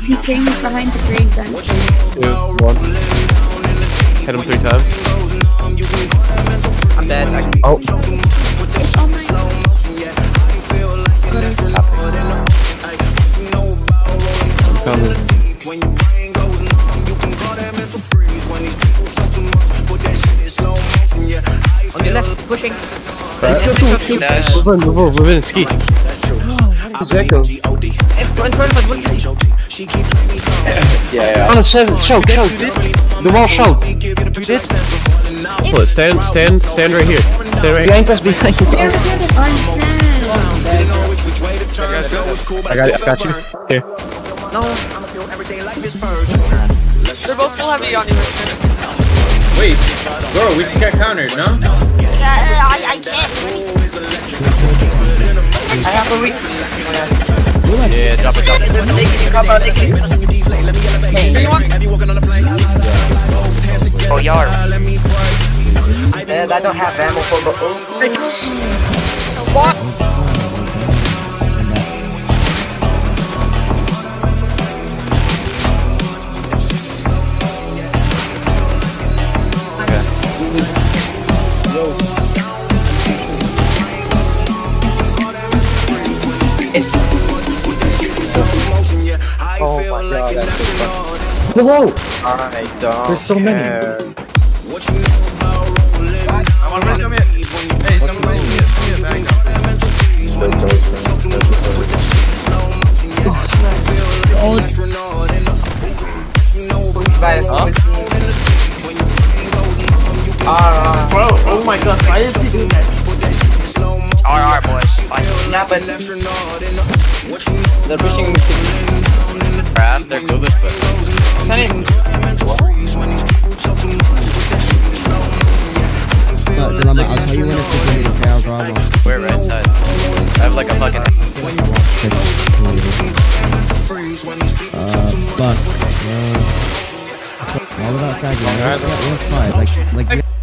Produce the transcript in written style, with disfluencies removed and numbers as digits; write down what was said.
He came behind the green bench. 2, 1. Hit him 3 times. I'm dead. Oh. It's on my... I'm coming. On your left, pushing. We're in ski. Exactly. In front of us, what is he? Yeah. Oh, shout. The wall shout. Stand right here. Stand right here. Behind us. I got you. Here. No. They're both full heavy on you. Wait, bro, we just got countered, no? Yeah, I can't do anything. I have a weak. Yeah, drop it. Oh, yard. And I don't have ammo for the What? Oh my god, that's so fun. Hello! There's so many. I want to come here. Hey, somebody give me a bag now. Bro, oh my god, why is he doing that? RR, boys. Yeah, but they're pushing. They're clueless, but... Dilemma, I'll tell you when it's a good okay, I'll drive off. We're right side. I have like a fucking... But, all about fragging. Let's fight. Like,